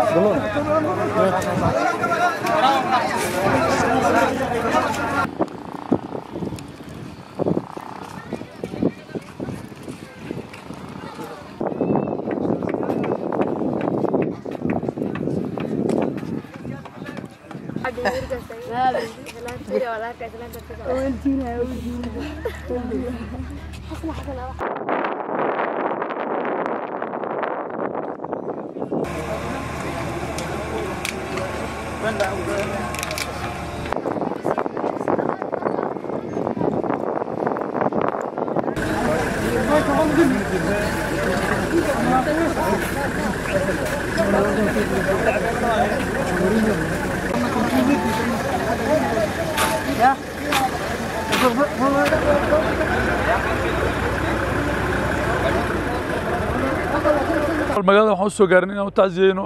المجال waxaan soo gaarnay inaan u tacsiyeyno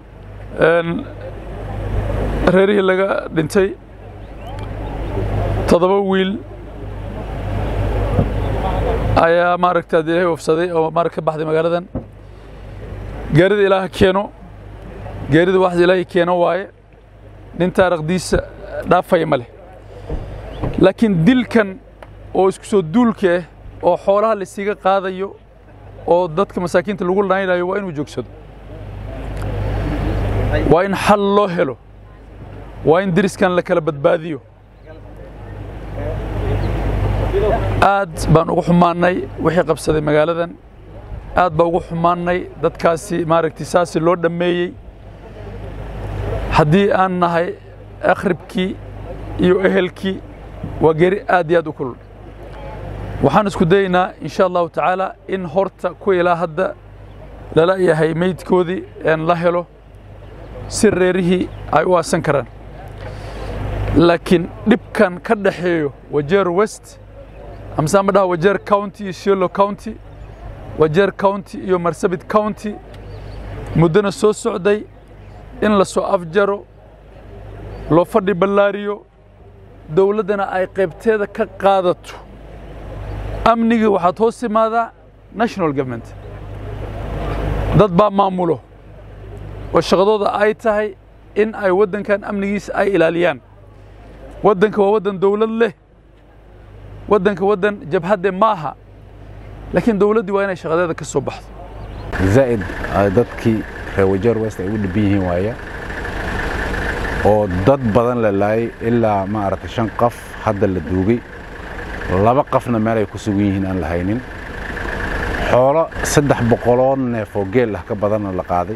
reerihii laga dhintay 7 wiil ayaa maaragtay Ilaahay wafsaday oo marka baxday magaaladan geerida Ilaahay keeno geerida wax Ilaahay keeno waaye nin taariikhdiisa dhaafay male laakiin dilkan oo isku soo duulka oo xoolaha la siiga qaadayo oo dadka masaakiinta lagu laaynayo waa inuu joogsado waa in xal loo helo waa in diriskan la kala badbaadiyo aad baan ugu xumaanay wixii qabsaday magaaladan aad baan ugu xumaanay dadkaasi maaragtay saasi loo dhameeyay haddii aan nahay akhribkii iyo ehelkii waa geeri aad iyo aad u kulul waxaan isku daynaa insha Allah taala in horta ku ilaa hadda lala yahay meydkoodii aan la helo si reerihii ay u aasan karaan laakiin dhibkan ka dhaxeeyo Wajeer West amsa ma dhaha Wajeer County iyo Shiloh County Wajeer County iyo Marsabit County mudana soo socday in la soo afjaro loo fadhi ballaariyo dawladana ay qaybteeda ka qaadato amniga waxaa hoos yimaada national government dad baa maamulo oo shaqadooda ay tahay in ay wadankan amnigiisa ay ilaaliyaan wadanka waa wadan dawlad leh wadanka wadan jabhad maaha laakiin dawladdu waa inay shaqadeeda ka soo baxdo zaid dadkii reer Wajeer West ay u dhibiyihiin waaya oo dad badan la laayay ilaa ma aragtay 5 qof hadda la duugay 2 qofna meel ay ku sugan yihiin aan la haynin xoolo 300 neef oo geel ah ka badan la qaaday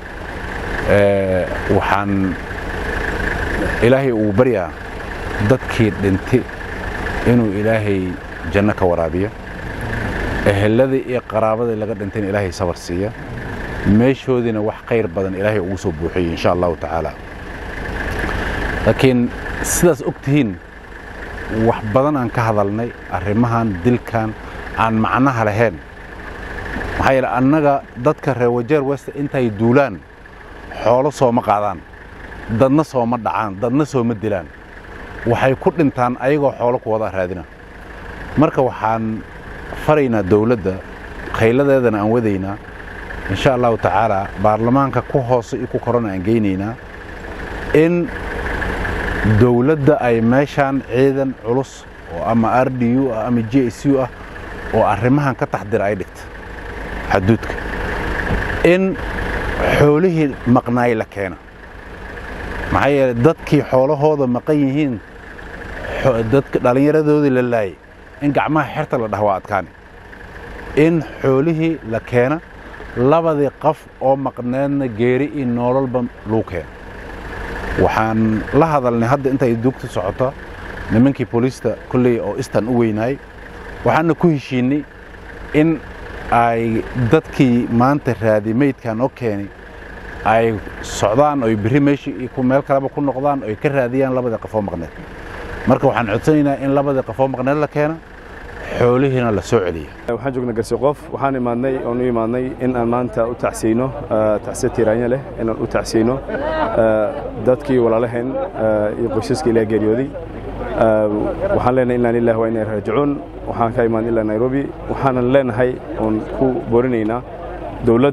waxaan ilaahay uu bariyaa dadkii dhintay inuu ilaahay janno ka waraabiyo eheladii iyo qaraabadii laga dhintay ilaahay sabar siiya meeshoodina wax khayr badan ilaahay ugu soo buuxiyo insha Allah taala laakiin sidaas ogtihiin wax badan aan ka hadalnay arrimahan dilkan aan macnaha lahayn maxay annaga dadka reer Wajeer West intay duulaan xoolo soo ma qaadaan dadna soo ma dhacaan dadna soo ma dilaan waxay ku dhintaan ayagoo xoolo ku wada raadina marka waxaan faraynaa dawladda khayladeedana aan wadaynaa insha Allah taala baarlamaanka ku hoos iyo ku korona aan geynaynaa in dawladda ay meeshan ciidan culus oo ama RDU ama GSU ah oo arrimahan ka taxdir ay dhigto xuduudka in xoolihii maqnaay la keeno maxay dadkii xoolahooda maqan yihiin dadka dhalinyaradooda la laayay in gacmaha xirta la dhawa adkaan in xoolihii la keeno labadii qof oo maqneedna geeri in nololba loo keeno waxaan la hadalnay hadda inta ay dugta socoto nimankii booliska kulli oo istan u weynaay waxaan ku heshiinay in ay dadkii maanta raadimeedkan oo keenay ay socdaan oo biri meeshii ku meel kale ku noqdaan oo ka raadiyaan labada qof oo maqneed marka waxaan codsanaynaa in labada qof oo maqneed la keeno xoolihiina la soo celiyo waxaan joognaa Garsoqof waxaan imaanay in aan maanta u tacsiyeyno tacsiye tiiraanya leh in aan u tacsiyeyno dadkii walaalaheen iyo qoysaskii Ilaahay geeriyooday waxaan leenahay inna lillahi wa inna ilayhi raaji'uun waxaan ka imaan ilaa Nairobi waxaan leenahay oo ku boorinaynaa dawladda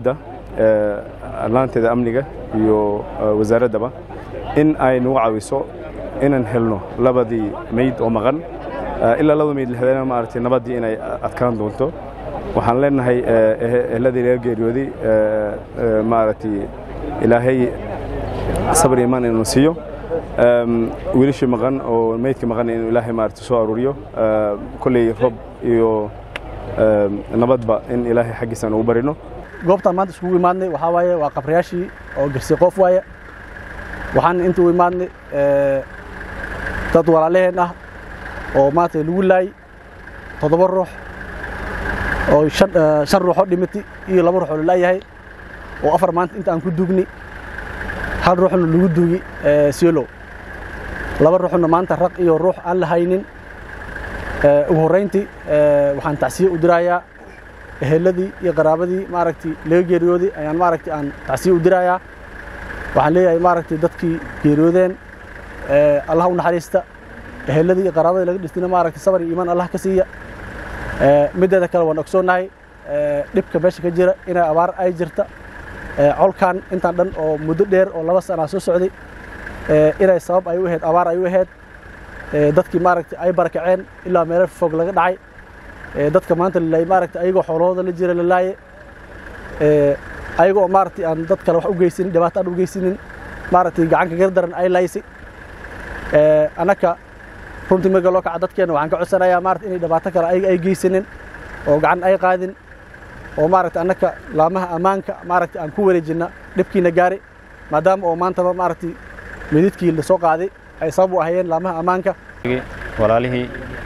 laanteeda amniga iyo wasaaradaba in ay nagu caawiso inaan helno labadii mayd oo maqan ilaa laba mayd lixdana maaragtay nabadii inay adkaan doonto waxaan leenahay ehladii laga geeriyooday maaragtay ilaahay sabir iimaan inuu siiyo wiilashii maqan oo maydka maqan inuu ilaahay maaragtay soo aruuriyo kulley rob iyo nabadba in ilaahay xaggiisa ugu barino goobtaan maanta iskugu imaadnay waxaa waaye waa qabriyaashii oo Garsi Qof waaye waxaan inta u imaadnay dad walaalaheen ah oo maanta lagu laayay 7 ruux oo 5 ruux oo dhimatay iyo 2 ruux oo la laayahay oo 4 maanta inta aan ku duugnay hal ruuxna lagu duugi Siolo 2 ruuxna maanta raq iyo ruux aan la haynin ugu horeyntii waxaan tacsiye u dirayaa eheladii iyo qaraabadii maaragtay laga geeriyooday ayaan maaragtay aan tacsiye u dirayaa waxaan leeyahay maaragtay dadkii geeriyoodeen Allah u naxariista eheladii iyo qaraabadii laga dhistayna maaragtay sabir iyo iimaan Allah ka siiya midda kale waan ogsoonahay dhibka meesha ka jira inay abaar ay jirta colkan intaan dhan oo muddo dheer oo 2 sano soo socday inay sabab ay u ahayd abaar ay u ahayd dadkii maaragtay ay barakaceen ilaa meel fog laga dhacay dadka maanta la maaragtay ayagoo xoolahooda la jira la laayay ayagoo maaragtay aan dad kale wax u geysin dhibaato aan u geysin maaragtay gacan ka gardaran ay laysay anaka runtii marka loo kaca dadkeena waxaan ka codsanayaa maaragtay inay dhibaato kale ay geysanin oo gacan ay qaadin oo maaragtay anaka laamaha amaanka maaragtay aan ku wareejina dhibkiina gaari maadaama oo maanta maaragtay mididkii la soo qaaday ay sabab u ahayeen laamaha amaanka walaalihii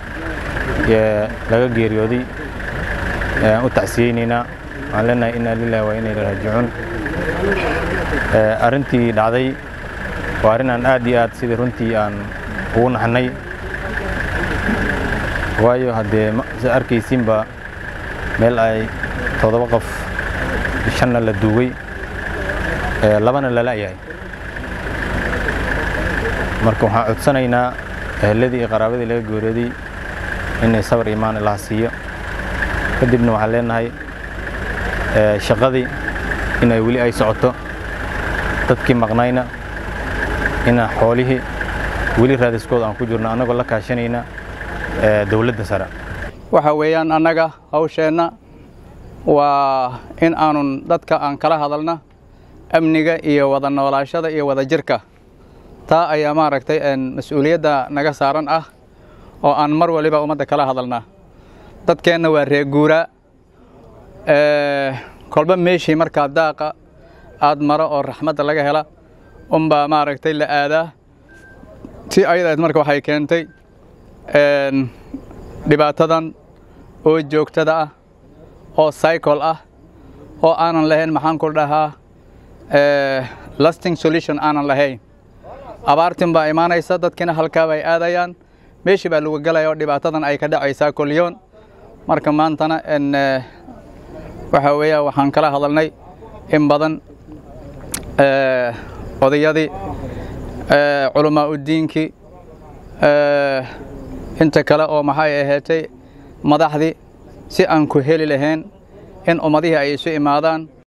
laga geeriyooday u tacsiyeynayna waxaan leenahay inna lillahi wa inna ilayhi raaji'uun arrintii dhacday waa arrin aan aad iyo aad sidii runtii aan ugu naxnay waayo haddee sida arkaysiinba meel ay 7 qof 5 la duugay 2na la laayahay marka waxaan codsanaynaa ehladii iyo qaraabadii laga geeriyooday inay sabir iimaan Allah siiyo kadibna waxaan leenahay shaqadii inay wali ay socoto dadkii maqnayna ina xoolihii wali raadiskooda aan ku jirno anagoo la kaashanayna dawladda sare waxa weeyaan annaga hawsheena waa in aanun dadka aan kala hadalna amniga iyo wada noolaashada iyo wada jirka taa ayaa maaragtay mas'uuliyadda naga saaran ah oo aan mar waliba ummadda kala hadalna dadkeenna waa reer guura kolba meeshii markaa daaqa aad maro oo raxmadda laga hela unbaa maaragtay la aadaa si ayadayd marka waxay keentay dhibaatadan oo joogtada ah oo cycle ah oo aanan lahayn maxaan ku dhahaa lasting solution aanan lahayn abaartin baa imaanaysa dadkina halkaa bay aadayaan meeshii baa lagu galaya oo dhibaatadan ay ka dhacaysaa kolyoon marka maantana waxa weeyaa waxaan kala hadalnay in badan odayadii culamaa u diinkii inta kale oo maxay ahaatay madaxdii si aan ku heli lahayn in ummadihii ay isu imaadaan